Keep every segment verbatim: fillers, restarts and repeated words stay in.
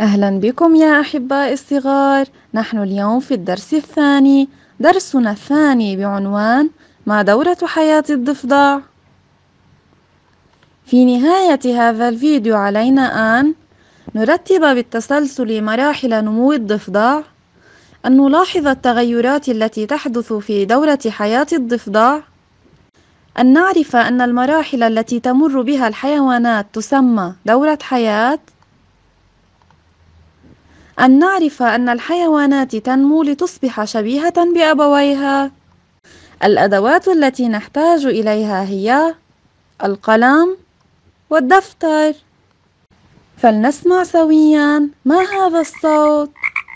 أهلا بكم يا أحبائي الصغار. نحن اليوم في الدرس الثاني، درسنا الثاني بعنوان ما دورة حياة الضفدع. في نهاية هذا الفيديو علينا أن نرتب بالتسلسل مراحل نمو الضفدع، أن نلاحظ التغيرات التي تحدث في دورة حياة الضفدع، أن نعرف أن المراحل التي تمر بها الحيوانات تسمى دورة حياة، أن نعرف أن الحيوانات تنمو لتصبح شبيهة بأبويها. الأدوات التي نحتاج إليها هي القلم والدفتر. فلنسمع سويا ما هذا الصوت.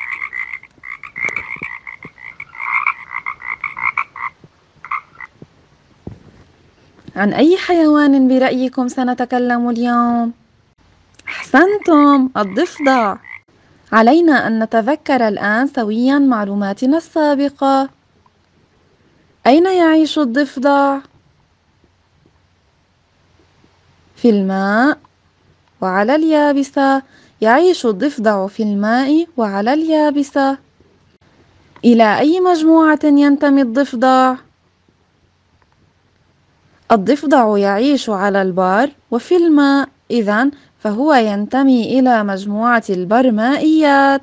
عن أي حيوان برأيكم سنتكلم اليوم؟ أحسنتم، الضفدع. علينا أن نتذكر الآن سويا معلوماتنا السابقة. أين يعيش الضفدع؟ في الماء وعلى اليابسة. يعيش الضفدع في الماء وعلى اليابسة. إلى أي مجموعة ينتمي الضفدع؟ الضفدع يعيش على البر وفي الماء، إذن فهو ينتمي إلى مجموعة البرمائيات.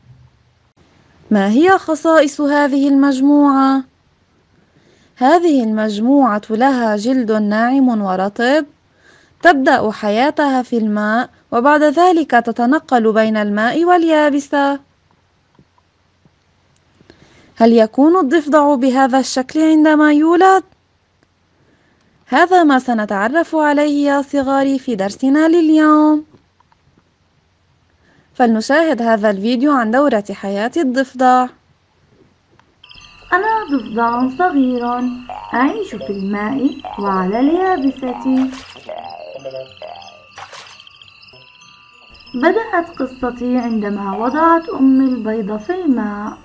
ما هي خصائص هذه المجموعة؟ هذه المجموعة لها جلد ناعم ورطب، تبدأ حياتها في الماء وبعد ذلك تتنقل بين الماء واليابسة. هل يكون الضفدع بهذا الشكل عندما يولد؟ هذا ما سنتعرف عليه يا صغاري في درسنا لليوم. فلنشاهد هذا الفيديو عن دورة حياة الضفدع. أنا ضفدع صغير أعيش في الماء وعلى اليابسة. بدأت قصتي عندما وضعت أمي البيض في الماء،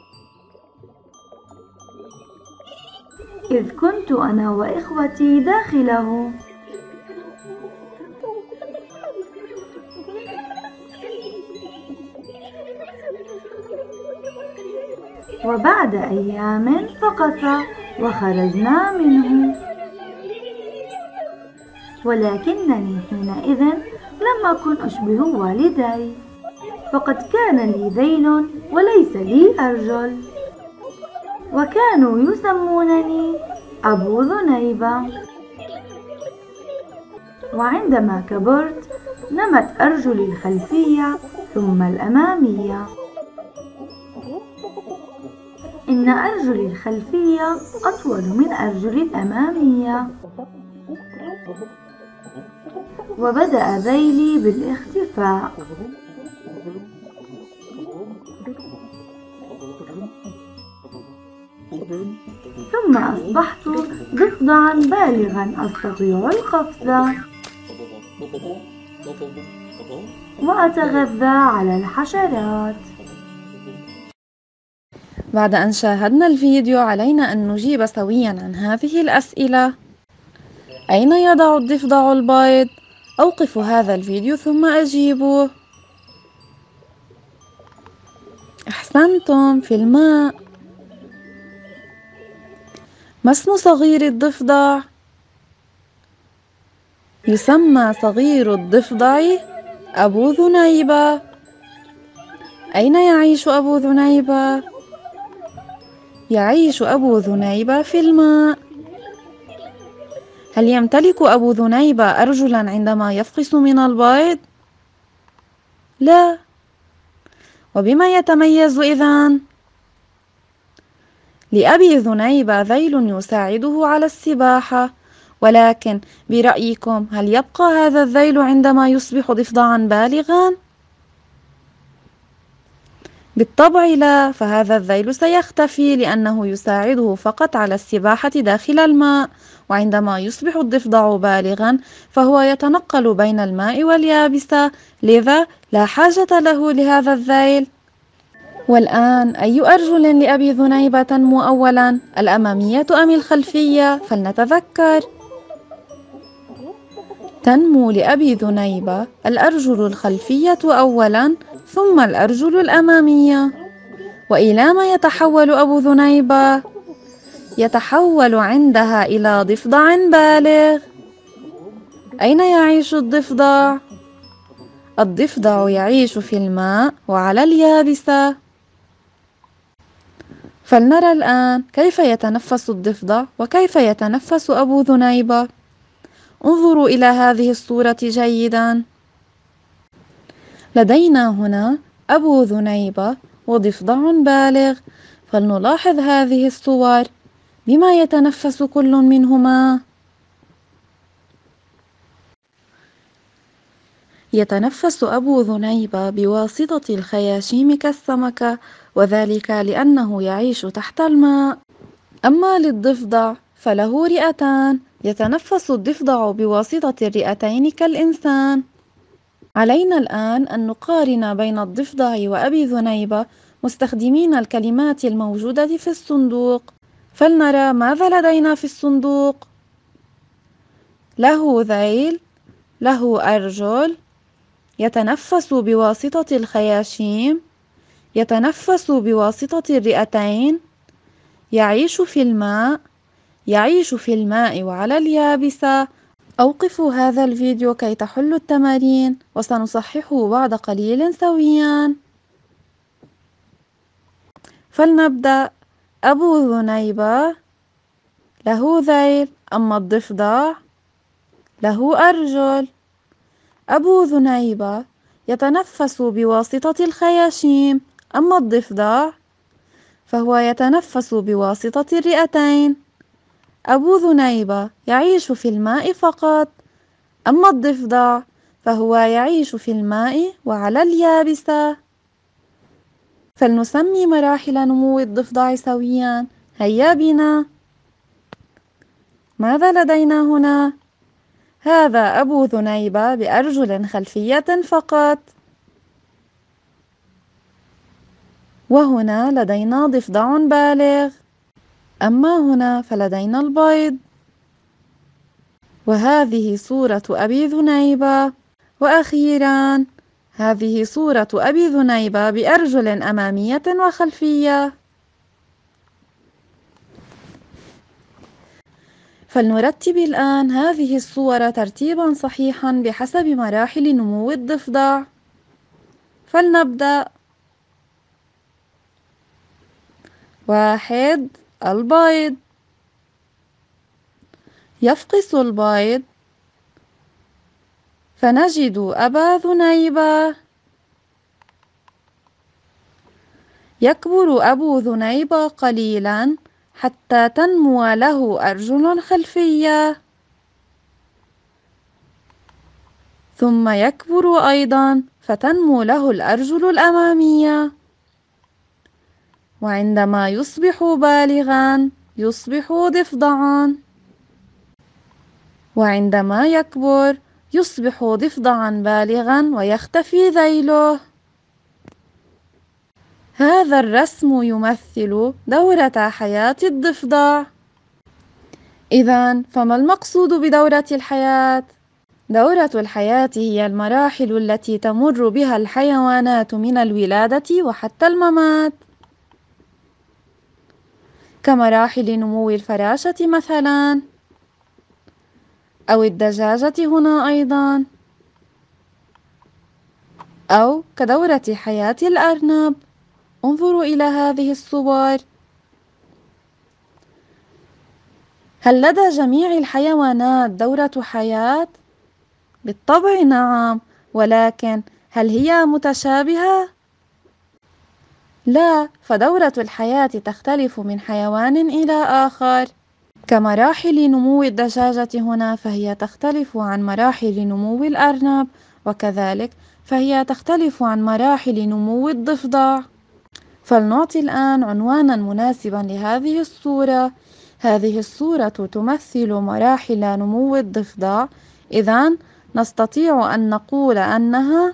إذ كنت أنا وإخوتي داخله. وبعد أيام فقس وخرجنا منه، ولكنني حينئذ لم أكن أشبه والدي، فقد كان لي ذيل وليس لي أرجل، وكانوا يسمونني أبو ذنيبة. وعندما كبرت نمت أرجلي الخلفية ثم الأمامية. إن أرجلي الخلفية أطول من أرجلي الأمامية، وبدأ ذيلي بالاختفاء. ثم أصبحت ضفدعا بالغا أستطيع القفز وأتغذى على الحشرات. بعد أن شاهدنا الفيديو علينا أن نجيب سويا عن هذه الأسئلة. أين يضع الضفدع البيض؟ أوقفوا هذا الفيديو ثم أجيبوا. أحسنتم، في الماء. ما اسم صغير الضفدع؟ يسمى صغير الضفدع أبو ذنيبة. أين يعيش أبو ذنيبة؟ يعيش أبو ذنيبة في الماء. هل يمتلك أبو ذنيبة أرجلا عندما يفقس من البيض؟ لا. وبما يتميز إذن؟ لأبي ذنيبة ذيل يساعده على السباحة، ولكن برأيكم هل يبقى هذا الذيل عندما يصبح ضفدعا بالغا؟ بالطبع لا، فهذا الذيل سيختفي لأنه يساعده فقط على السباحة داخل الماء، وعندما يصبح الضفدع بالغا فهو يتنقل بين الماء واليابسة، لذا لا حاجة له لهذا الذيل. والآن أي أرجل لأبي ذنيبة تنمو أولا، الأمامية أم الخلفية؟ فلنتذكر. تنمو لأبي ذنيبة الأرجل الخلفية أولا، ثم الأرجل الأمامية. وإلى ما يتحول أبو ذنيبة؟ يتحول عندها إلى ضفدع بالغ. أين يعيش الضفدع؟ الضفدع يعيش في الماء وعلى اليابسة. فلنرى الآن كيف يتنفس الضفدع وكيف يتنفس أبو ذنيبة. انظروا إلى هذه الصورة جيدا. لدينا هنا أبو ذنيبة وضفدع بالغ، فلنلاحظ هذه الصور. بما يتنفس كل منهما؟ يتنفس أبو ذنيبة بواسطة الخياشيم كالسمكة، وذلك لأنه يعيش تحت الماء. أما للضفدع فله رئتان، يتنفس الضفدع بواسطة الرئتين كالإنسان. علينا الآن أن نقارن بين الضفدع وأبي ذنيبة مستخدمين الكلمات الموجودة في الصندوق. فلنرى ماذا لدينا في الصندوق. له ذيل، له أرجل، يتنفس بواسطة الخياشيم، يتنفس بواسطة الرئتين، يعيش في الماء، يعيش في الماء وعلى اليابسة. أوقفوا هذا الفيديو كي تحلوا التمارين، وسنصححه بعد قليل سويا. فلنبدأ. أبو ذنيبة له ذيل، أما الضفدع له أرجل. أبو ذنيبة يتنفس بواسطة الخياشيم، أما الضفدع فهو يتنفس بواسطة الرئتين. أبو ذنيبة يعيش في الماء فقط، أما الضفدع فهو يعيش في الماء وعلى اليابسة. فلنسمي مراحل نمو الضفدع سويا. هيا بنا. ماذا لدينا هنا؟ هذا أبو ذنيبة بأرجل خلفية فقط، وهنا لدينا ضفدع بالغ. أما هنا فلدينا البيض. وهذه صورة أبي ذنيبة. وأخيرا هذه صورة أبي ذنيبة بأرجل أمامية وخلفية. فلنرتب الآن هذه الصور ترتيبا صحيحا بحسب مراحل نمو الضفدع. فلنبدأ. واحد، البيض. يفقس البيض، فنجد أبا ذنيبة. يكبر أبو ذنيبة قليلا حتى تنمو له أرجل خلفية، ثم يكبر أيضا فتنمو له الأرجل الأمامية، وعندما يصبح بالغا يصبح ضفدعا، وعندما يكبر يصبح ضفدعا بالغا ويختفي ذيله. هذا الرسم يمثل دورة حياة الضفدع. إذن فما المقصود بدورة الحياة؟ دورة الحياة هي المراحل التي تمر بها الحيوانات من الولادة وحتى الممات، كمراحل نمو الفراشة مثلا، أو الدجاجة هنا أيضا، أو كدورة حياة الأرنب. انظروا إلى هذه الصور. هل لدى جميع الحيوانات دورة حياة؟ بالطبع نعم، ولكن هل هي متشابهة؟ لا، فدورة الحياة تختلف من حيوان إلى آخر. كمراحل نمو الدجاجة هنا فهي تختلف عن مراحل نمو الأرنب، وكذلك فهي تختلف عن مراحل نمو الضفدع. فلنعطي الآن عنوانا مناسبا لهذه الصورة. هذه الصورة تمثل مراحل نمو الضفدع، إذن نستطيع أن نقول أنها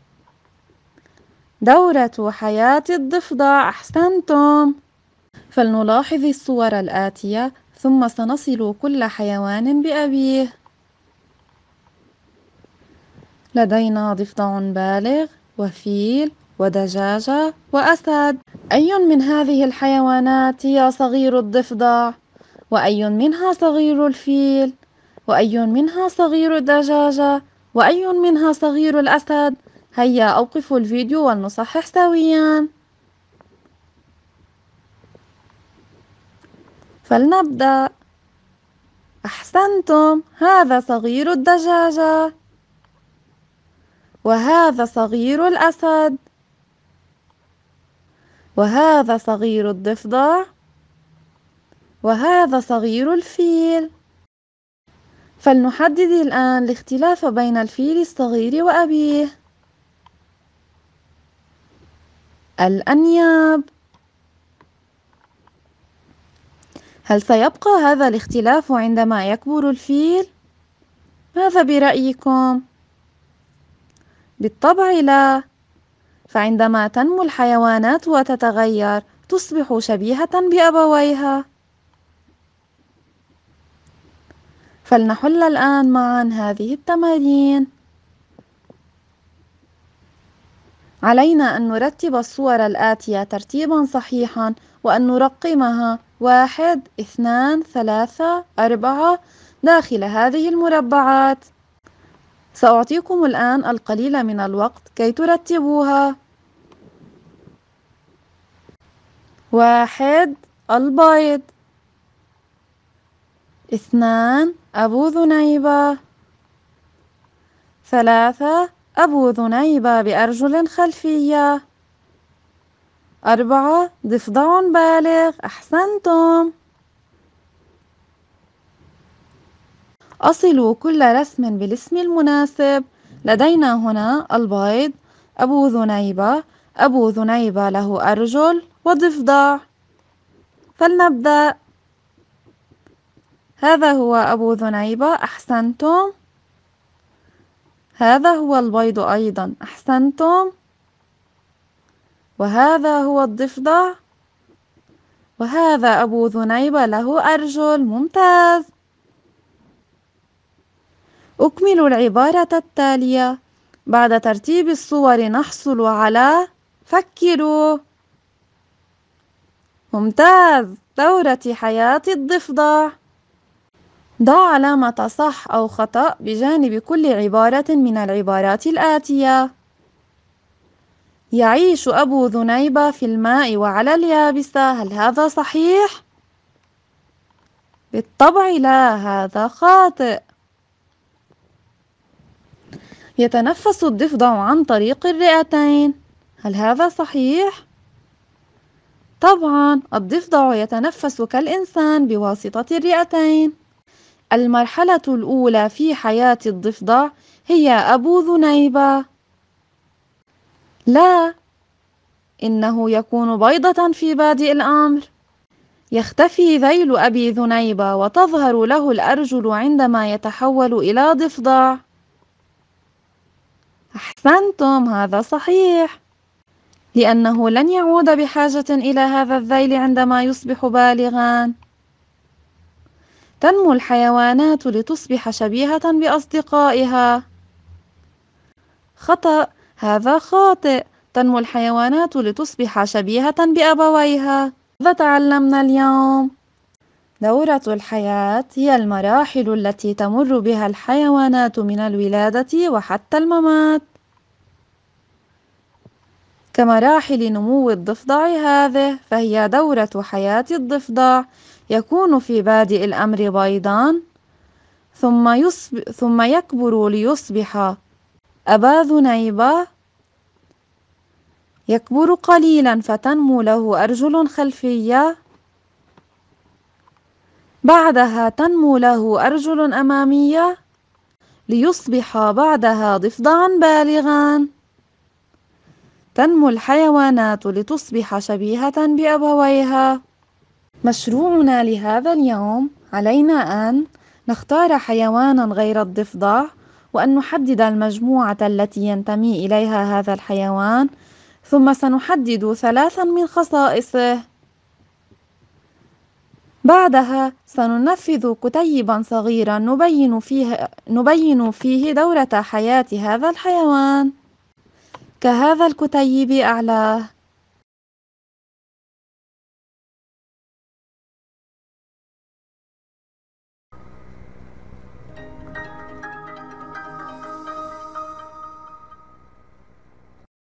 دورة حياة الضفدع. أحسنتم. فلنلاحظ الصور الآتية ثم سنصل كل حيوان بأبيه. لدينا ضفدع بالغ وفيل ودجاجة وأسد. أي من هذه الحيوانات هي صغير الضفدع؟ وأي منها صغير الفيل؟ وأي منها صغير الدجاجة؟ وأي منها صغير الأسد؟ هيا أوقفوا الفيديو ولنصحح سويا. فلنبدأ. أحسنتم، هذا صغير الدجاجة، وهذا صغير الأسد، وهذا صغير الضفدع، وهذا صغير الفيل. فلنحدد الآن الاختلاف بين الفيل الصغير وأبيه. الأنياب. هل سيبقى هذا الاختلاف عندما يكبر الفيل؟ ماذا برأيكم؟ بالطبع لا، فعندما تنمو الحيوانات وتتغير تصبح شبيهة بأبويها. فلنحل الآن معا هذه التمارين. علينا أن نرتب الصور الآتية ترتيبا صحيحا وأن نرقمها واحد، اثنان، ثلاثة، أربعة داخل هذه المربعات. سأعطيكم الآن القليل من الوقت كي ترتبوها. واحد، البيض. اثنان، أبو ذنيبة. ثلاثة، أبو ذنيبة بأرجل خلفية. أربعة، ضفدع بالغ. أحسنتم. أصلوا كل رسم بالاسم المناسب. لدينا هنا البيض، أبو ذنيبة، أبو ذنيبة له أرجل وضفدع. فلنبدأ. هذا هو أبو ذنيبة. أحسنتم. هذا هو البيض أيضا. أحسنتم. وهذا هو الضفدع، وهذا أبو ذنيبة له أرجل. ممتاز. أكملوا العبارة التالية. بعد ترتيب الصور نحصل على. فكروا. ممتاز. دورة حياة الضفدع. ضع علامة صح أو خطأ بجانب كل عبارة من العبارات الآتية. يعيش أبو ذنيبة في الماء وعلى اليابسة. هل هذا صحيح؟ بالطبع لا، هذا خاطئ. يتنفس الضفدع عن طريق الرئتين. هل هذا صحيح؟ طبعا، الضفدع يتنفس كالإنسان بواسطة الرئتين. المرحلة الأولى في حياة الضفدع هي أبو ذنيبة. لا، إنه يكون بيضة في بادئ الأمر. يختفي ذيل أبي ذنيبة وتظهر له الأرجل عندما يتحول إلى ضفدع. أحسنتم، هذا صحيح، لأنه لن يعود بحاجة إلى هذا الذيل عندما يصبح بالغا. تنمو الحيوانات لتصبح شبيهة بأصدقائها. خطأ، هذا خاطئ. تنمو الحيوانات لتصبح شبيهة بأبويها. ماذا تعلمنا اليوم؟ دورة الحياة هي المراحل التي تمر بها الحيوانات من الولادة وحتى الممات. كمراحل نمو الضفدع هذه، فهي دورة حياة الضفدع. يكون في بادئ الأمر بيضا، ثم, يصب... ثم يكبر ليصبح أبا ذنيبة. يكبر قليلا فتنمو له أرجل خلفية. بعدها تنمو له أرجل أمامية ليصبح بعدها ضفدعا بالغا. تنمو الحيوانات لتصبح شبيهة بأبويها. مشروعنا لهذا اليوم علينا أن نختار حيوانا غير الضفدع، وأن نحدد المجموعة التي ينتمي إليها هذا الحيوان، ثم سنحدد ثلاثا من خصائصه. بعدها سننفذ كتيبا صغيرا نبين فيه, نبين فيه دورة حياة هذا الحيوان. كهذا الكتيب أعلاه.